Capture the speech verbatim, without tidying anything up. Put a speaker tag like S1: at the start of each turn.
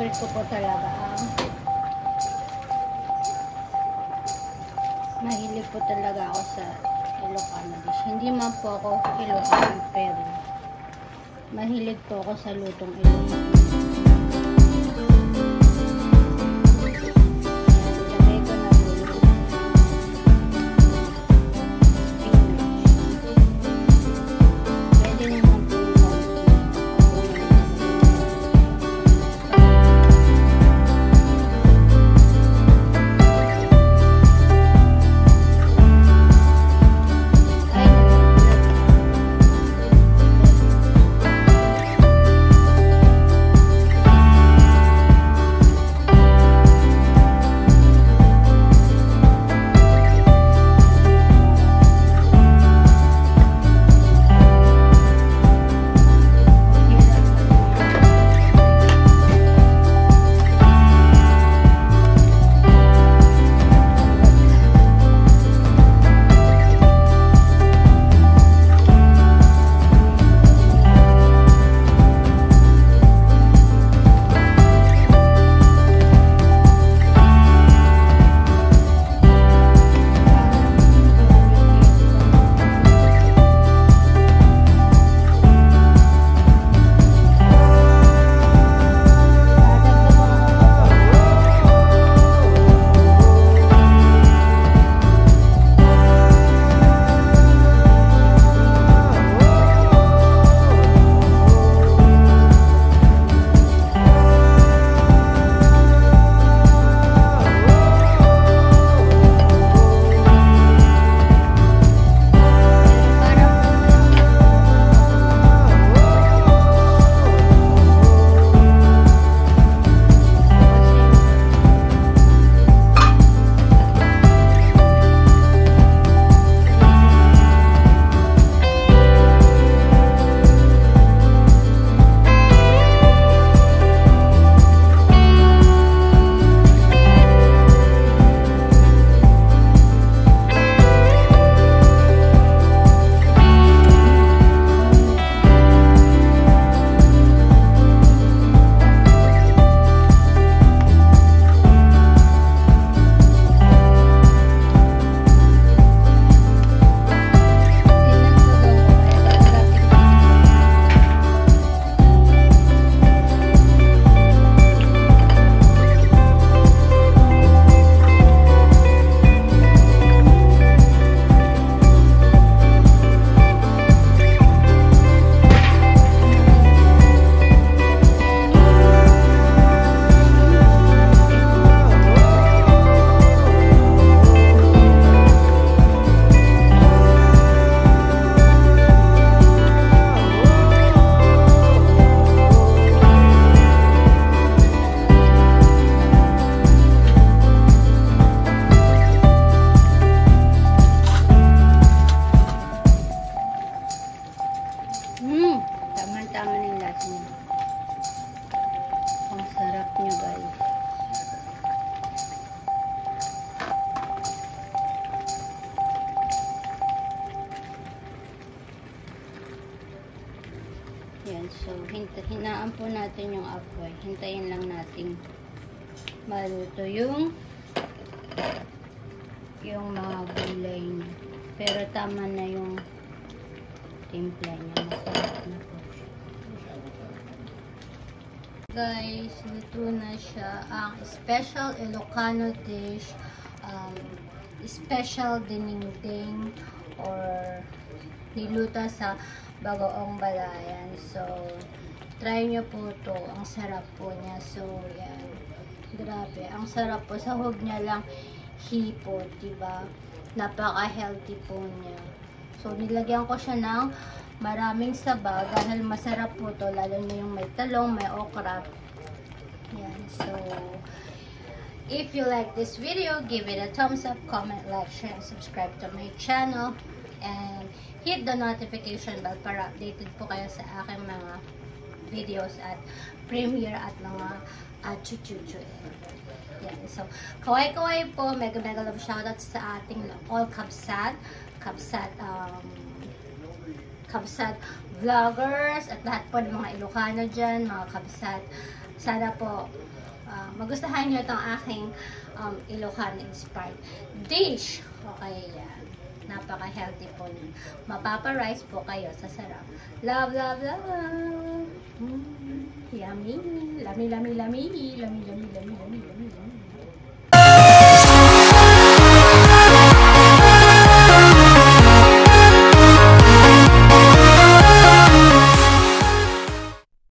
S1: favorite ko po talaga ang mahilig po talaga ako sa Ilocano dish. Hindi man po ako Ilocano, pero mahilig po ako sa lutong Ilocano. Yan, so hint hinaan po natin yung apoy. Hintayin lang natin maluto yung yung mga gulay niya. Pero tama na yung timpla niya. Masarap na po siya. Guys, luto na siya. Ang special Ilocano dish, um, special dinengdeng or niluto sa Bagoong Balayan. So, try nyo po to. Ang sarap po niya. So, yan. Grabe. Ang sarap po. Sahog niya lang hipot, diba? Napaka-healthy po niya. So, nilagyan ko siya ng maraming sabaw dahil masarap po to. Lalo na yung may talong, may okra. Yan. So, if you like this video, give it a thumbs up, comment, like, share, and subscribe to my channel. And hit the notification bell para updated po kayo sa aking mga videos at premiere at mga uh, chuchuchu. Yan. So, kaway-kaway po. Mega mega love shoutout sa ating all Kabsat. Kabsat, um, Kabsat vloggers at lahat po ng mga Ilocano dyan, mga Kabsat. Sana po uh, magustuhan nyo itong aking um, Ilocano inspired dish. Okay, yan. Napaka-healthy po. Mapapa-rice po kayo sa sarap. Love, love, love! Mm, yummy! Lami, lami, lami! Lami, lami, lami, lami, lami, lami.